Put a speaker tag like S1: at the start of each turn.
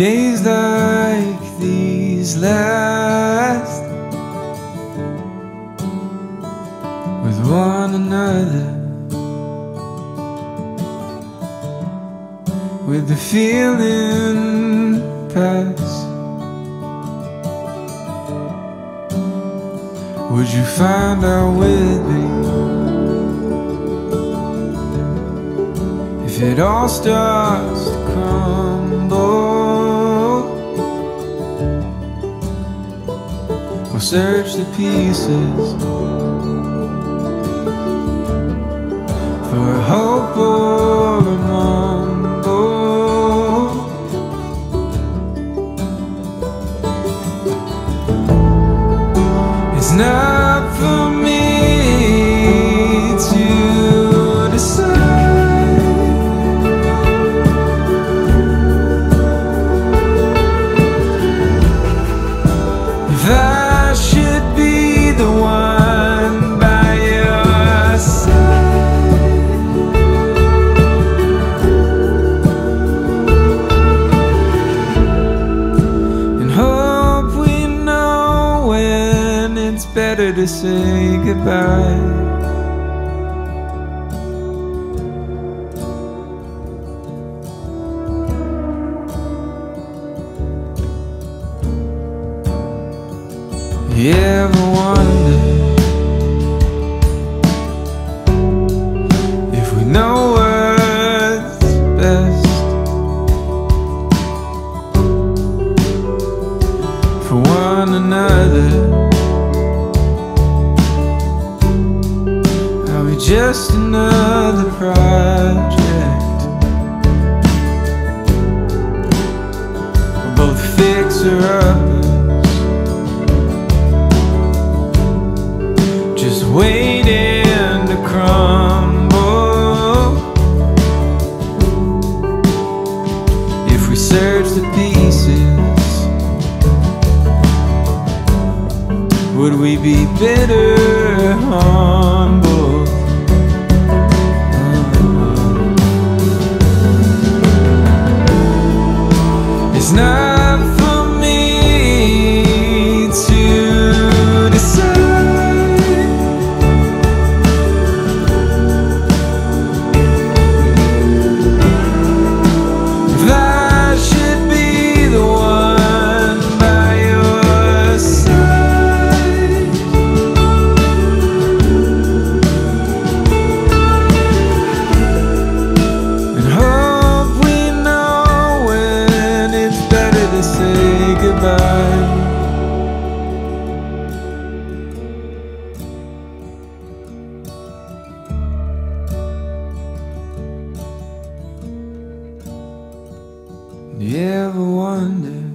S1: days like these last with one another, with the feeling pass. Would you find out with me if it all starts to crumble? We'll search the pieces for a hope or a mumble. It's not for me to decide if I should be the one by your side. And hope we know when it's better to say goodbye. You ever wonder if we know what's best for one another? Are we just another project? We're both fixer-uppers, just waiting to crumble. If we search the pieces, would we be bitter, humble? It's not for me to decide if I should be the one by your side. And hope we know when it's better to say goodbye. You ever wonder